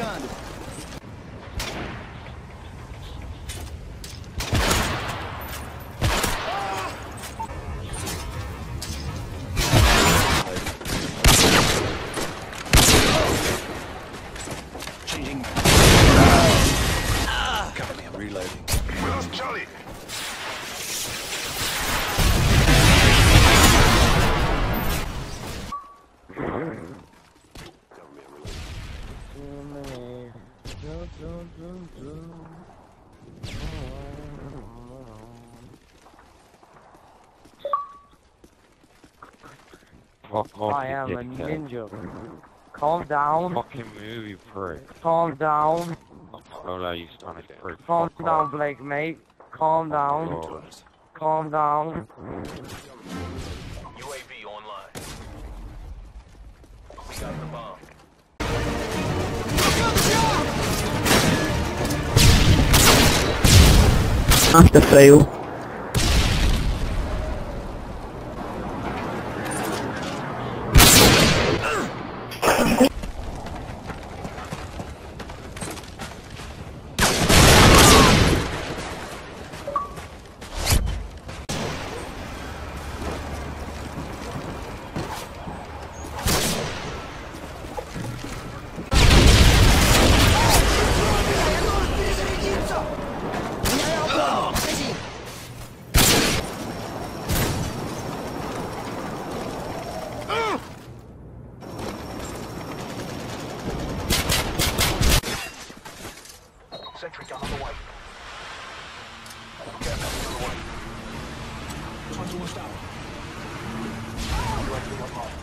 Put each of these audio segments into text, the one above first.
chegando. Changing. Cover me, I'm reloading. We lost Charlie. I am a ninja. Calm down. Fucking movie prick. Calm down. Oh, you Spanish prick. Calm down, Blake, mate. Calm down. Oh. Calm down. UAV online. We got the bomb. After fail. Sentry gun on the way. Get on the way. Try to watch down. UAV online.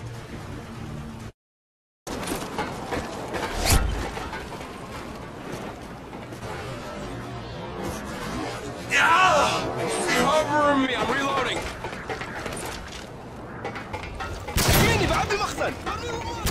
Cover me, I'm reloading. فيني بعد المخزن.